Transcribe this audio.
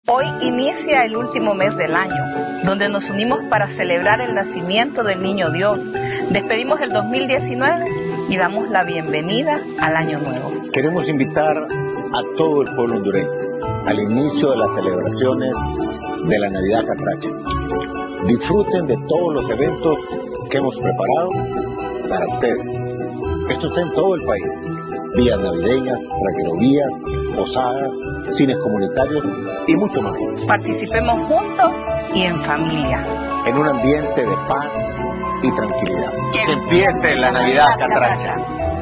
Hoy inicia el último mes del año, donde nos unimos para celebrar el nacimiento del Niño Dios. Despedimos el 2019 y damos la bienvenida al Año Nuevo. Queremos invitar a todo el pueblo hondureño al inicio de las celebraciones de la Navidad Catracha. Disfruten de todos los eventos que hemos preparado para ustedes. Esto está en todo el país. Vías navideñas, reguerovías, posadas, cines comunitarios y mucho más. Participemos juntos y en familia. En un ambiente de paz y tranquilidad. Que empiece la Navidad Catracha.